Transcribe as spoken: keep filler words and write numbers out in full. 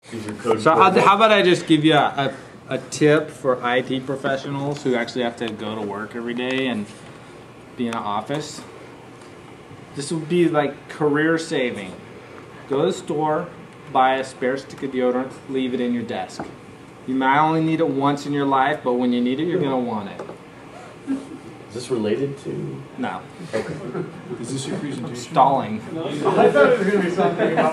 So I'll, how about I just give you a, a, a tip for I T professionals who actually have to go to work every day and be in an office. This would be like career saving. Go to the store, buy a spare stick of deodorant, leave it in your desk. You might only need it once in your life, but when you need it, you're going to want it. Is this related to? No. Okay. Is this your presentation? Stalling. I thought it was going to be something about